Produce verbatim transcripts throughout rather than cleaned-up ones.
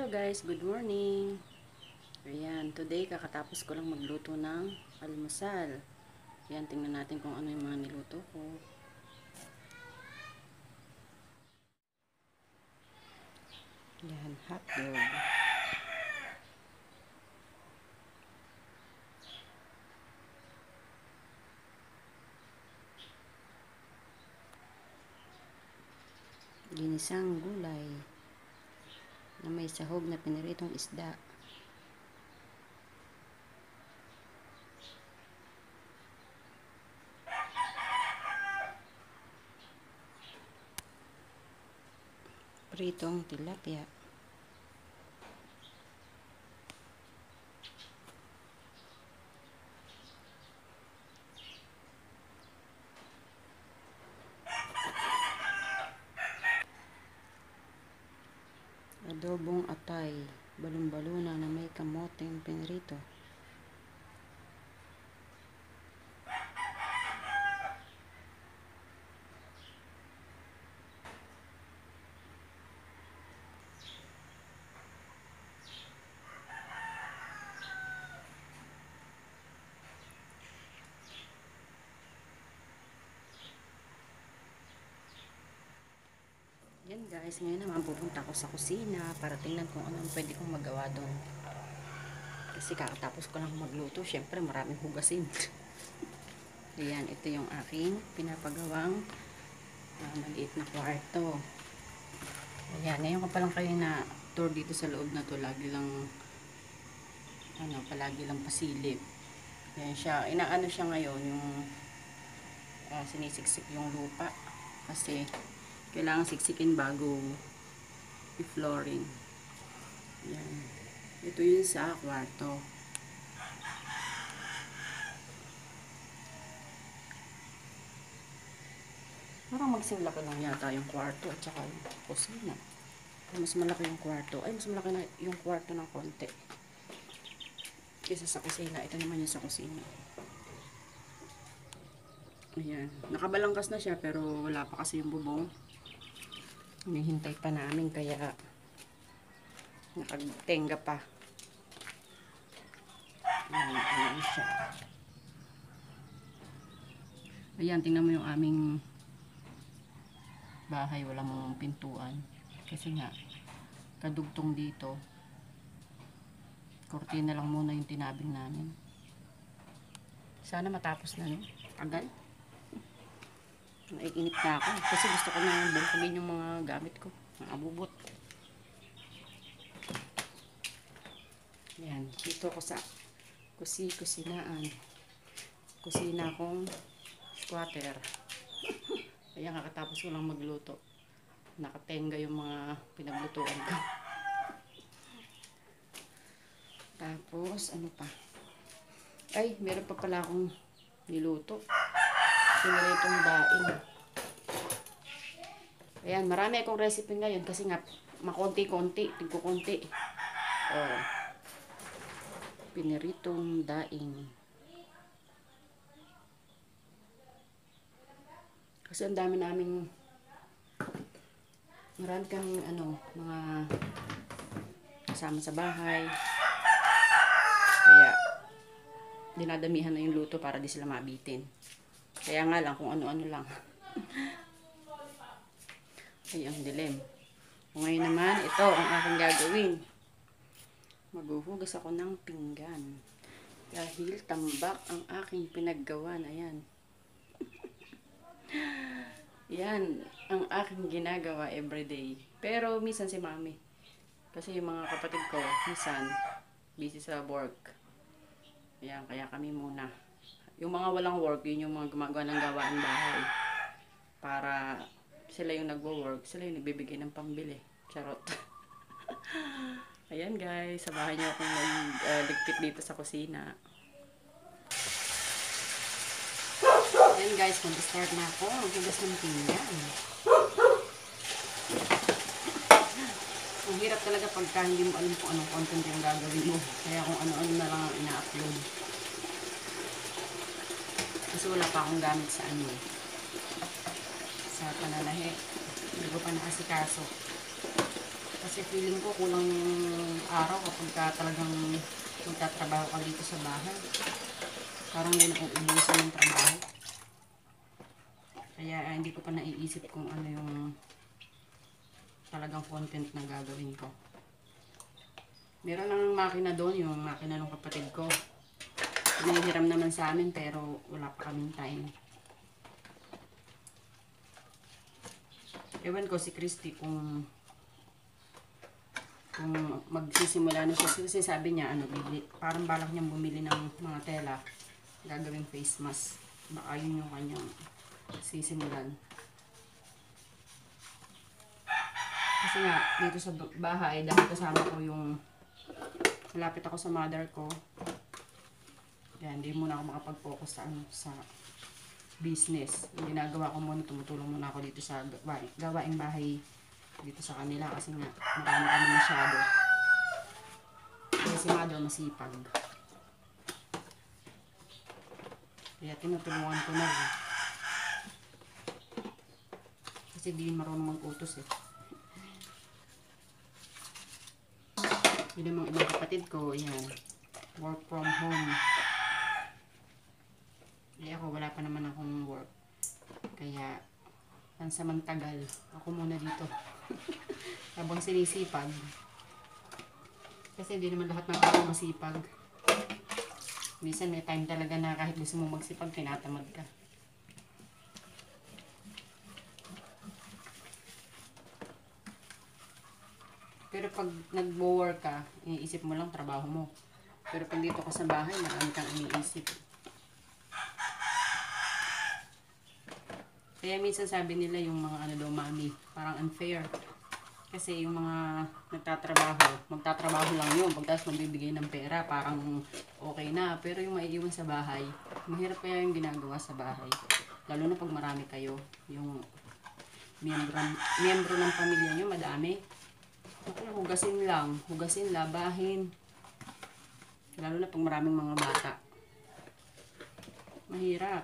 Hello guys, good morning. Ayan, today kakatapos ko lang magluto ng almusal. Ayan, tingnan natin kung ano yung mga niluto ko. Ayan, hotdog. Ginisang gulay na may sahog na piniritong isda. Pritong tilapia. Adobong atay, balon-baluna na may kamoteng pinirito. Yan guys, ngayon naman pupunta ako sa kusina para tingnan kung anong pwede kong magawa doon. Kasi kakatapos ko lang magluto, syempre maraming hugasin. Ayan, ito yung aking pinapagawang uh, maliit na kwarto. Ayan, ngayon ko palang kayo na tour dito sa loob na to, lagi lang ano, palagi lang pasilip. Ayan siya, inaano siya ngayon, yung uh, sinisiksik yung lupa. Kasi kailangan siksikin bago i-flooring. Ayan. Ito yun sa kwarto. Parang magsimlaki lang yata yung kwarto at saka yung kusina. Ay, mas malaki yung kwarto. Ay, mas malaki na yung kwarto ng konti. Kesa sa kusina. Ito naman yung sa kusina. Ayan. Nakabalangkas na siya pero wala pa kasi yung bubong. Hinihintay pa namin kaya nakagtenga pa. Ayan, ayan siya. Ayan, tingnan mo yung aming bahay. Walang pintuan. Kasi nga, kadugtong dito. Kortina lang muna yung tinabing namin. Sana matapos na, no? Agad. Naiinip na ako. Kasi gusto ko na bungkagin yung mga gamit ko. Mga abubot. Yan. Dito ko sa kusi kusinaan. Kusina kong squatter. Ayan, kakatapos ko lang magluto. Nakatenga yung mga pinaglutuan ko. Tapos, ano pa? Ay, meron pa pala akong niluto. Piniritong daing. Ayan, marami akong recipe ngayon kasi nga makonti-konti, tigko-konti. Oh. Piniritong daing. Kasi ang dami naming marami kang ano, mga kasama sa bahay. Kaya dinadamihan na yung luto para di sila mabitin. Kaya nga lang, kung ano-ano lang. Ay, ang dilim. O ngayon naman, ito ang aking gagawin. Maghuhugas ako ng pinggan. Dahil tambak ang aking pinaggawan. Ayan. Yan, ang aking ginagawa everyday. Pero, minsan si mami. Kasi yung mga kapatid ko, minsan, busy sa work. Ayan, kaya kami muna. Yung mga walang work, yun yung mga gumagawa ng gawaan bahay. Para sila yung nagwo-work, sila yung nagbibigay ng pambili. Charot. Ayan guys, samahan niyo akong magligpit uh, dito sa kusina. Ayan guys, mag-start na ako. Maghugas ng pinggan. Ang hirap talaga pagka hindi mo alam kung anong content yung gagawin mo. Kaya kung ano-ano na lang ang ina-upload. Kasi wala pa akong gamit sa ano eh. Sa pananahe. Hindi ko pa nakasikaso. Kasi feeling ko kulang yung araw kapag ka talagang magtatrabaho ka dito sa bahay. Parang hindi na uubusan ng trabaho. Kaya eh, hindi ko pa naiisip kung ano yung talagang content na gagawin ko. Meron ng makina doon, yung makina ng kapatid ko. Nahihiram naman sa amin pero wala pa kaming time. Ewan ko si Christy kung kung magsisimula na siya. Kasi sabi niya, ano, bili, parang balak niyang bumili ng mga tela gagawing face mask. Baka yun yung kanyang sisimulan. Kasi nga, dito sa bahay, dahil kasama ko yung malapit ako sa mother ko. Yan, hindi muna ako makapag-focus sa, ano, sa business. Yung ginagawa ko muna, tumutulong muna ako dito sa gawaing, gawaing bahay dito sa kanila kasi nga marami kami masyado. Kasi si mother masipag. Kaya tinutulungan ko na rin. Kasi di marunong mag-utos eh. Yun ang mga ibang kapatid ko, yan. Work from home. Eh ako, wala pa naman akong work. Kaya, pansamantagal, ako muna dito. Habang sinisipag. Kasi hindi naman lahat ng tao masipag. Minsan may time talaga na kahit gusto mo magsipag, tinatamad ka. Pero pag nag-work ka, iniisip mo lang trabaho mo. Pero pag dito ka sa bahay, marami kang iniisip. Kaya minsan sabi nila yung mga ano daw, mami, parang unfair. Kasi yung mga nagtatrabaho, magtatrabaho lang yun. Pagkas magbibigay ng pera, parang okay na. Pero yung maiiwan sa bahay, mahirap kaya yung ginagawa sa bahay. Lalo na pag marami kayo, yung miyembro, miyembro ng pamilya nyo, madami. Hugasin lang, hugasin, labahin. Lalo na pag maraming mga bata. Mahirap.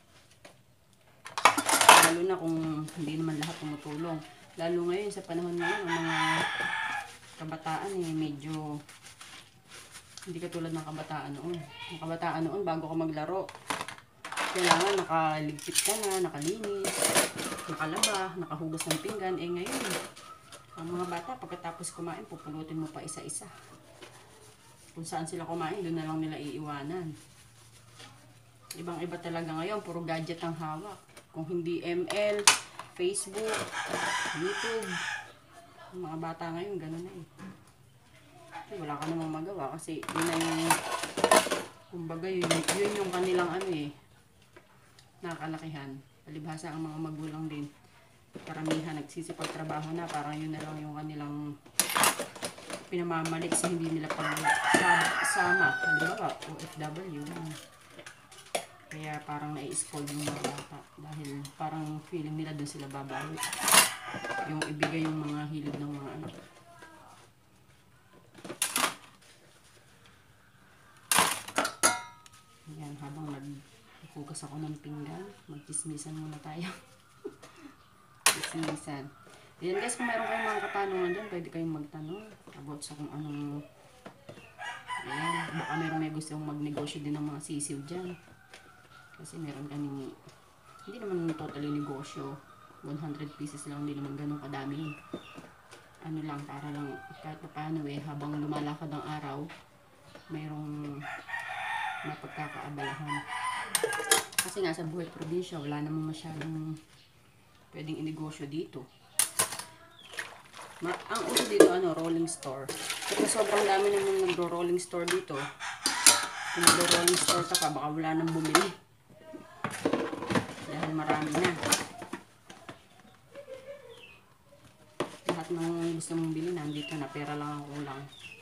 Lalo na kung hindi naman lahat tumutulong. Lalo ngayon, sa panahon ngayon, ang mga kabataan eh, medyo hindi katulad ng kabataan noon. Ang kabataan noon, bago ka maglaro, kailangan nakaligpit ka na, nakalinis, nakalaba, nakahugas ng pinggan. Eh ngayon, ang mga bata, pagkatapos kumain, pupulutin mo pa isa-isa. Kung saan sila kumain, doon na lang nila iiwanan. Ibang-iba talaga ngayon, puro gadget ang hawak. Kung hindi M L, Facebook, YouTube, ang mga bata ngayon, gano'n na eh. Eh wala ka namang magawa kasi yun na yung, kumbaga yun, yun yung kanilang ano eh, nakakalakihan. Palibhasa ang mga magulang din. Karamihan nagsisipagtrabaho na, parang yun na lang yung kanilang pinamamalik sa hindi nila pagsama. Halimbawa, O F W. Kaya parang nai-spoil yung mga bata dahil parang feeling nila doon sila babawi. Yung ibigay yung mga hilig ng mga anak. Yan, habang nagpugas ako ng pinggan, magchismisan muna tayo. Chismisan. Ayan guys, kung mayroon kayong mga katanungan dyan, pwede kayong magtanong about sa kung anong, ayan, baka mayroon may gusto yung magnegosyo din ng mga sisiw dyan. Kasi meron kaming, hindi naman totally negosyo, one hundred pieces lang, hindi naman ganun kadami. Ano lang, para lang, kahit pa paano eh, habang lumalakad ang araw, mayroong mapagkakaabalahan. Kasi nga sa buhay probinsya, wala namang masyadong pwedeng inegosyo dito. Ma ang uso dito, ano, rolling store. Kasi sobrang dami naman nagro-rolling store dito. Kung nagro-rolling store ka pa, baka wala nang bumili. Dahil marami na. Lahat ng gusto mong bilhin, nandito na. Pera lang ang kulang.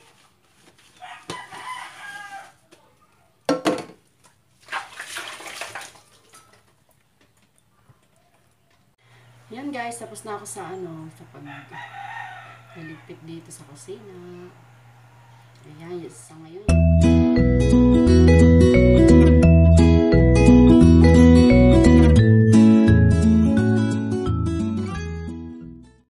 Yan guys, tapos na ako sa ano, sa pag naligpit dito sa kusina. Ayan, yes, sa ngayon.